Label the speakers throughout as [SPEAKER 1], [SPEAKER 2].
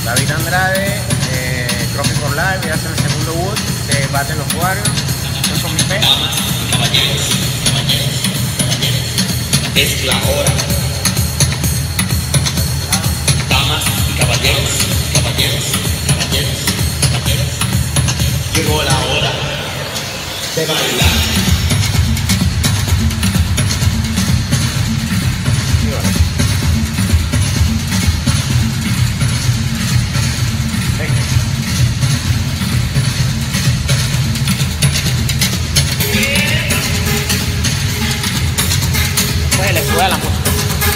[SPEAKER 1] David Andrade, Cropping for Life, voy a hacer el segundo wood de Battle of Warriors. Estos son mis pesos.
[SPEAKER 2] Damas y caballeros, es la hora. Damas y caballeros, llegó la hora de bailar.
[SPEAKER 1] Pues le sube a la música.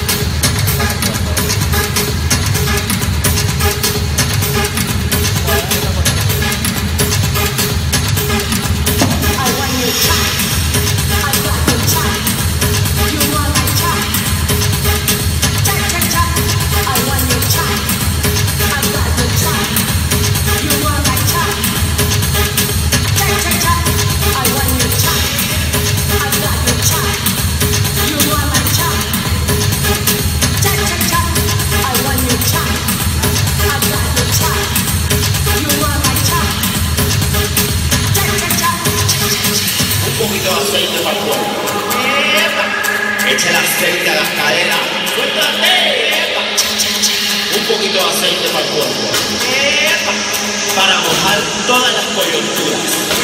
[SPEAKER 2] Aceite para el cuerpo. Echa el aceite a las caderas. Suéltate. Un poquito de aceite para el cuerpo. Para mojar todas las coyunturas.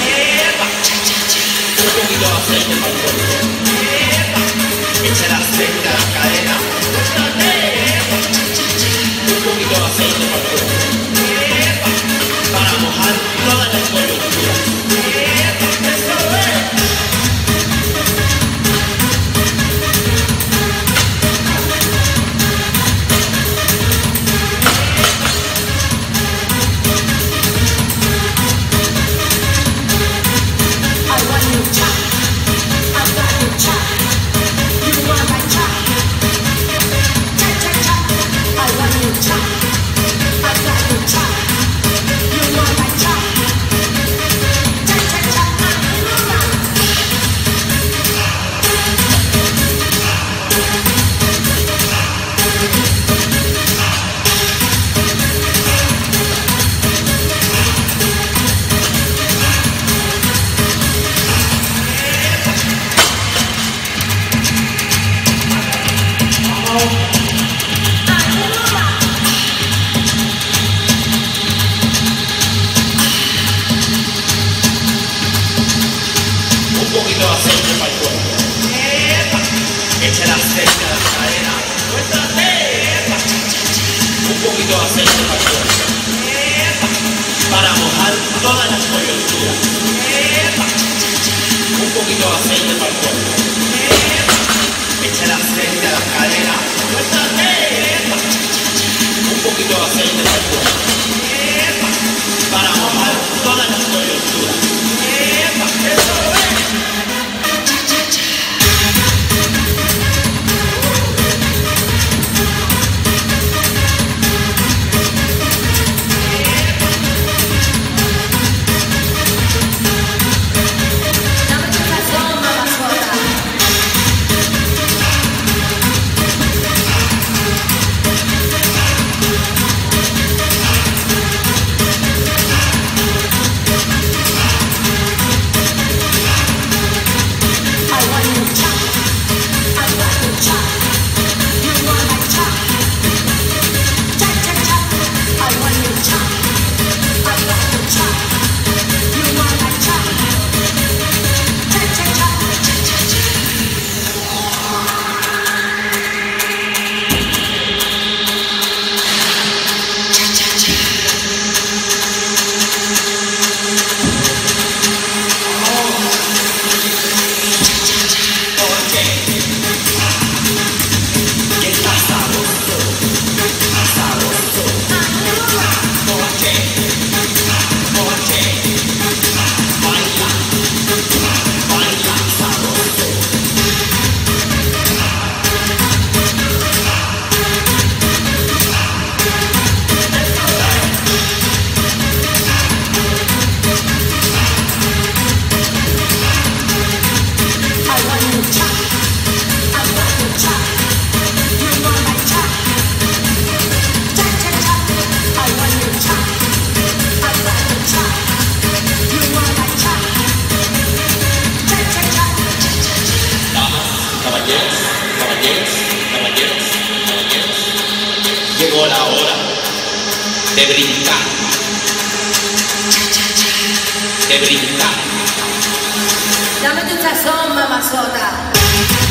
[SPEAKER 2] Un poquito de aceite para el cuerpo. Echa el aceite a las caderas. Suéltate. Un poquito de aceite para el cuerpo. Para mojar todas las coyunturas. Echa el aceite a la cadera. Suéltate. Un poquito de aceite para el cuerpo. Para mojar todas las coyunturas. Un poquito de aceite para el cuerpo. Echa el aceite a la cadera. Suéltate. Un poquito de aceite para el cuerpo. Para mojar todas las coyunturas. Eso es. llegó la hora de brincar, de brincar.
[SPEAKER 3] Dame tu sazón, mamazota.